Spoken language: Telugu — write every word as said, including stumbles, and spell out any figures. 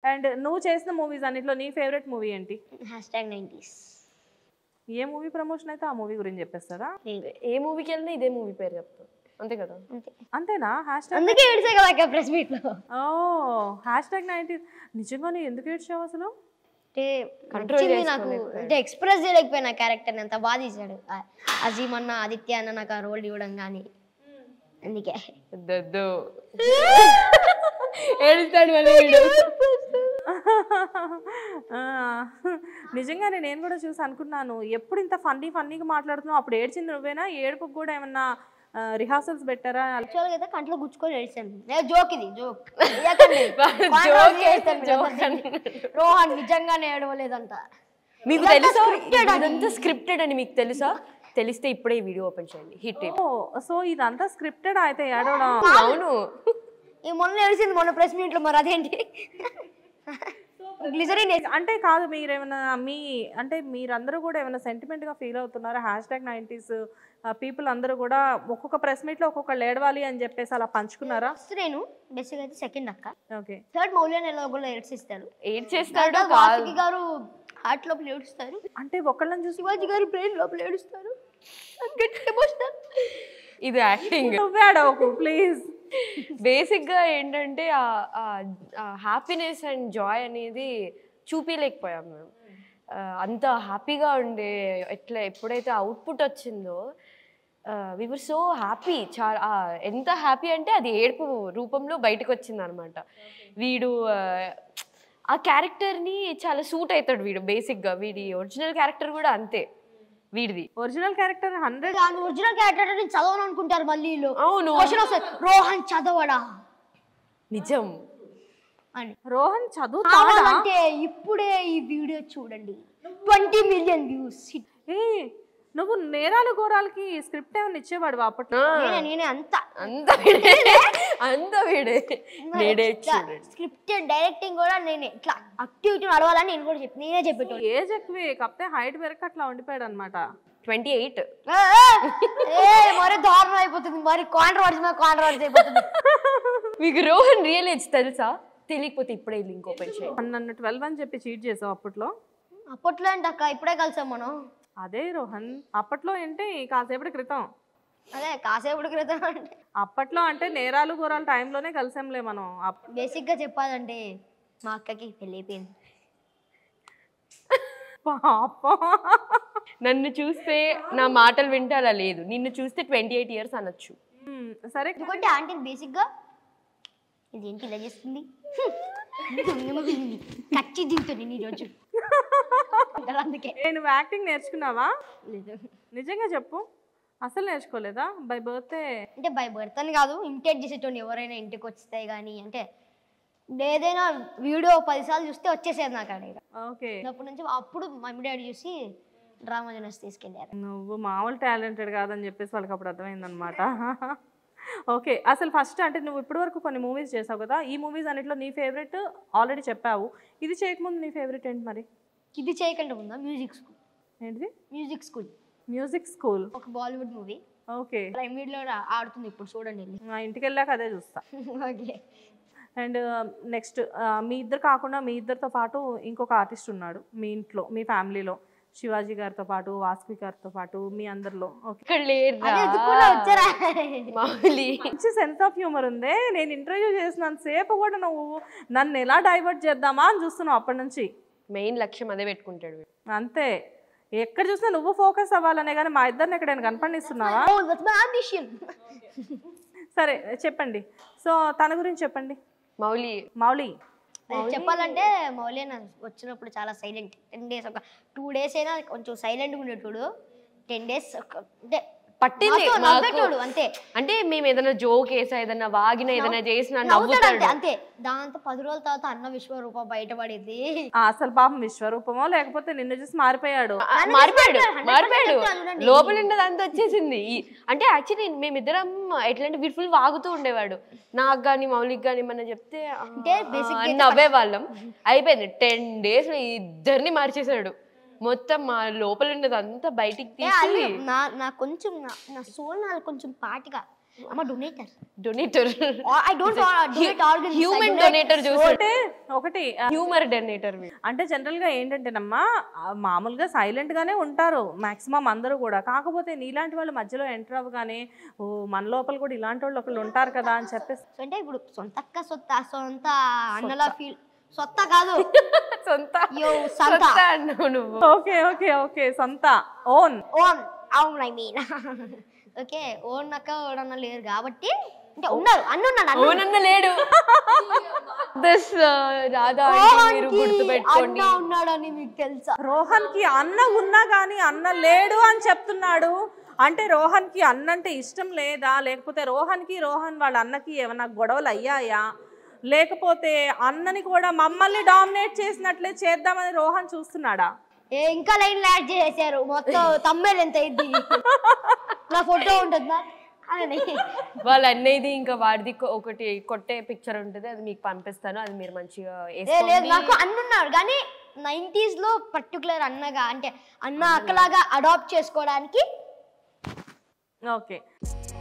అండ్ నువ్వు చేసిన మూవీస్ అన్నిట్లో నీ ఫేవరెట్ మూవీ ఏంటి? Hashtag nineties. ఏ మూవీ ప్రమోషన్ అయితే ఆ మూవీ గురించి చెప్పేస్తారా? ఏ మూవీకి వెళ్ళినా ఇదే మూవీ పేరు చెప్తాను అంతే కదా? అంతేనా? హ్యాష్ ట్యాగ్ అందుకే ఏడ్చే కదా ప్రెస్ మీట్ లో. ఓ హ్యాష్ ట్యాగ్ నైంటీస్. నిజంగా నీ ఎందుకు ఏడ్చావు అసలు? అంటే నాకు అంటే ఎక్స్ప్రెస్ చేయలేకపోయినా క్యారెక్టర్ని అంత బాగా తీసాడు అజీమ్ అన్న, ఆదిత్య అన్న నాకు ఆ రోల్ ఇవ్వడం కానీ అందుకే ఏడుస్తాడు. నిజంగానే నేను కూడా చూసి అనుకున్నాను ఎప్పుడు ఇంత ఫన్నీ ఫన్నీగా మాట్లాడుతున్నావు, అప్పుడు ఏడ్చింది నువ్వేనా? ఏడుపుకు కూడా ఏమన్నా రిహార్సల్స్ పెట్టారా? యాక్చువల్గా అయితే కంట్లో గుచ్చుకొని ఏడ్చాను. జోక్ ఇది జోక్. రోహన్ నిజంగానే ఏడవలేదంట. మీకు తెలుసా ఇదంతా స్క్రిప్టెడ్ అని? మీకు తెలుసా? తెలిస్తే ఇప్పుడే ఈ వీడియో ఓపెన్ చేయండి. హిట్. సో ఇదంతా స్క్రిప్టెడ్ అయితే ఏడవడం? అవును. ఈ మొన్న ఏడిచింది మొన్న ప్రెస్ మీట్ లో. మరి అదేంటి? అంటే కాదు, మీరేమైనా మీ అంటే మీరందరూ కూడా ఏమైనా సెంటిమెంట్ గా ఫీల్ అవుతున్నారా? హ్యాష్ ట్యాగ్ నైంటీస్ పీపుల్ అందరూ కూడా ఒక్కొక్క ప్రెస్ మీట్ లో ఒక్కొక్కళ్ళు ఏడవాలి అని చెప్పేసి అలా పంచుకున్నారా? నేను బేసిక్ అయితే సెకండ్ అక్క. ఓకే. థర్డ్ మౌలి అని ఎలాగోలో ఏడ్చిస్తాడు. ఏడ్చేస్తాడు. వాసుకి గారు హార్ట్ లోపల ఏడుస్తారు. అంటే ఒకళ్ళని చూసి శివాజీ గారు బ్రెయిన్ లోపల ఏడుస్తారు. ఇది యాక్టింగ్. నువ్వే అడవకు ప్లీజ్. బేసిక్ గా ఏంటంటే హ్యాపీనెస్ అండ్ జాయ్ అనేది చూపించలేకపోయాం మేము. అంత హ్యాపీగా ఉండే ఎట్లా ఎప్పుడైతే అవుట్పుట్ వచ్చిందో వి వర్ సో హ్యాపీ. చాలా ఎంత హ్యాపీ అంటే అది ఏడుపు రూపంలో బయటకు వచ్చింది అనమాట. వీడు ఆ క్యారెక్టర్ని చాలా సూట్ అవుతాడు వీడు. బేసిక్గా వీడి ఒరిజినల్ క్యారెక్టర్ కూడా అంతే. వీడిది original character hundred. Original character చదవను అనుకుంటారు మళ్ళీ. అవును, రోహన్ చదవడా? నిజం అని. రోహన్ చదువుతాడంటే ఇప్పుడే ఈ వీడియో చూడండి, ట్వంటీ మిలియన్ వ్యూస్. ఏ నువ్వు నేరాలు ఘోరాలకి స్క్రిప్ట్ ఏమైనా ఇచ్చేవాడు అప్పట్లో? నేనే అంత అంత అంత వీడే స్క్రిప్ట్ డైరెక్టింగ్ కూడా నేనే. ఇట్లా యాక్టివిటీ నడవాలని నేను కూడా చెప్పి నేనే చెప్పేటోడు. ఏజ్ ఎక్కువే కాకపోతే హైట్ పెరగక అట్లా ఉండిపోయాడు అనమాట. ట్వంటీ ఎయిట్ మరి దారుణం అయిపోతుంది. మరి కాంట్రవర్సీ మీద కాంట్రవర్సీ అయిపోతుంది. మీకు రోహన్ రియల్ ఏజ్ తెలుసా? తెలియకపోతే ఇప్పుడే లింక్ ఓపెన్ చేయండి. నన్ను ట్వెల్వ్ అని చెప్పి చీట్ చేసావు అప్పట్లో. అప్పట్లో అంటే అక్క ఇప్పుడే కలిసాం మనం. అదే రోహన్, అప్పట్లో ఏంటి కాసేపటి క్రితం. అదే కాసేపటి క్రితం అంటే అప్పట్లో అంటే నేరాలు ఘోరాల టైంలోనే కలిసాంలే మనం. బేసిక్ గా చెప్పాలంటే మా అక్కకి పెళ్ళి అయిపోయింది. నన్ను చూస్తే నా మాటలు వింటే అలా లేదు, నిన్ను చూస్తే ట్వంటీ ఎయిట్ ఇయర్స్ అనొచ్చు. సరే ఎందుకంటే ఆంటీ బేసిక్ గా ఇదేంటి ఇలా చేస్తుంది, కచ్చి దింటుంది నీ రోజు. అందుకే నేను యాక్టింగ్ నేర్చుకున్నావా? నిజంగా చెప్పు, అసలు నేర్చుకోలేదా? బై బర్త్ అంటే బై బర్త్ అని కాదు, ఇమిటేట్ చేసేటోని ఎవరైనా ఇంటికి వస్తాయి కానీ అంటే ఏదైనా వీడియో పదిసార్లు చూస్తే వచ్చేసేది నాకు అక్కడ. ఓకే. అప్పటి నుంచి అప్పుడు మమ్మీ డాడీ చూసి డ్రామా జనర్స్ తీసుకెళ్ళారు. నువ్వు మామూలు టాలెంటెడ్ కాదని చెప్పేసి వాళ్ళకి అప్పుడు అర్థమైందనమాట. ఓకే. అసలు ఫస్ట్ అంటే నువ్వు ఇప్పటి వరకు కొన్ని మూవీస్ చేసావు కదా, ఈ మూవీస్ అన్నిట్లో నీ ఫేవరెట్ ఆల్రెడీ చెప్పావు. ఇది చేయకముందు నీ ఫేవరెట్ ఏంటి మరి? ఇది చేయకుండా ఉందా? Music school. ఏంటిది? Music school. మ్యూజిక్ స్కూల్ ఒక బాలీవుడ్ మూవీ. ఓకే. ప్రైమ్ వీడియోలో ఆడుతుంది ఇప్పుడు, చూడండి. మా ఇంటికి వెళ్ళాక అదే చూస్తా. ఓకే. అండ్ నెక్స్ట్ మీ ఇద్దరు కాకుండా మీ ఇద్దరితో పాటు ఇంకొక ఆర్టిస్ట్ ఉన్నాడు మీ ఇంట్లో, మీ ఫ్యామిలీలో. శివాజీ గారితో పాటు, వాసుకి గారితో పాటు, మీ అందరిలో. మంచి సెన్స్ ఆఫ్ హ్యూమర్ ఉంది. నేను ఇంటర్వ్యూ చేసినంత సేపు కూడా నువ్వు నన్ను ఎలా డైవర్ట్ చేద్దామా అని చూస్తున్నావు అప్పటి నుంచి. మెయిన్ లక్ష్యం అదే పెట్టుకుంటాడు అంతే. ఎక్కడ చూసినా నువ్వు ఫోకస్ అవ్వాలనే కానీ మా ఇద్దరిని ఎక్కడైనా కనపడిస్తున్నావా? సరే చెప్పండి. సో తన గురించి చెప్పండి. మౌలి. మౌలి చెప్పాలంటే మౌలి వచ్చినప్పుడు చాలా సైలెంట్. టెన్ డేస్ ఒక టూ డేస్ అయినా కొంచెం సైలెంట్గా ఉండేటోడు. టెన్ డేస్ అంటే పట్టింది అంతే. అంటే మేము ఏదైనా జోక్ వేసా, ఏదైనా వాగిన, ఏదైనా చేసినా అంతే. దాంతో పది రోజుల తర్వాత అన్న విశ్వరూపం బయటపడింది. అసలు పాపం విశ్వరూపమో లేకపోతే నిన్ను చూసి మారిపోయాడు. మారిపోయాడు మారిపోయాడు లోపల ఉన్నది అంత వచ్చేసింది. అంటే యాక్చువల్లీ మేమిద్దరం ఎట్లంటే వీడు ఫుల్ వాగుతూ ఉండేవాడు. నాకు కానీ మౌలికి కానీ ఏమన్నా చెప్తే నవ్వే వాళ్ళం. అయిపోయింది. టెన్ డేస్ ఇద్దరిని మార్చేశాడు. మొత్తం మా లోపల ఉండేది అంతా బయటికి తీసి నా నా కొంచెం నా సోల్ నా కొంచెం పాటిగా I'm a donator. Donator I don't donate organs. Human donator చూసి ఒకటి ఒకటి హ్యూమర్ డొనేటర్. అంటే జనరల్గా ఏంటంటేనమ్మా మామూలుగా సైలెంట్ గానే ఉంటారు మాక్సిమం అందరూ కూడా. కాకపోతే నీలాంటి వాళ్ళు మధ్యలో ఎంటర్ అవ్వగానే ఓ మన లోపల కూడా ఇలాంటి వాళ్ళు ఒకళ్ళు ఉంటారు కదా అని చెప్పేసి. అంటే ఇప్పుడు సొంతక్క సొత్త సొంత అన్నలా ఫీల్ సొత్త కాదు సొంత సొంత అన్నావు నువ్వు. ఓకే ఓకే ఓకే సొంత ఓన్ ఓన్ అవును ఐ మీన్ ఓకే ఓన్ అక్క ఓడన్న లేరు కాబట్టి అంటే ఉన్నారు అన్న ఉన్నాడు ఓనన్న లేడు. దిస్ రాధా మీరు గుర్తుపెట్టుకోండి ఉన్నాడని మీకు తెలుసా? రోహన్ కి అన్న ఉన్నా కానీ అన్న లేడు అని చెప్తున్నాడు. అంటే రోహన్ కి అన్న అంటే ఇష్టం లేదా, లేకపోతే రోహన్ కి రోహన్ వాళ్ళ అన్నకి ఏమైనా గొడవలు అయ్యాయా, లేకపోతే అన్నని కూడా మమ్మల్ని డామినేట్ చేసినట్లే చేద్దామని రోహన్ చూస్తున్నాడా? ఏ ఇంకా లైన్ యాడ్ చేశారు మొత్తం తమ్మేలు ఎంత అయింది నా ఫోటో ఉంటుందా అని. వాళ్ళ అన్నయ్యది ఇంకా వాడిది ఒకటి కొట్టే పిక్చర్ ఉంటుంది, అది మీకు పంపిస్తాను, అది మీరు మంచిగా లేదు. నాకు అన్నున్నాడు కానీ నైంటీస్ లో పర్టికులర్ అన్నగా అంటే అన్న అక్కలాగా అడాప్ట్ చేసుకోవడానికి. ఓకే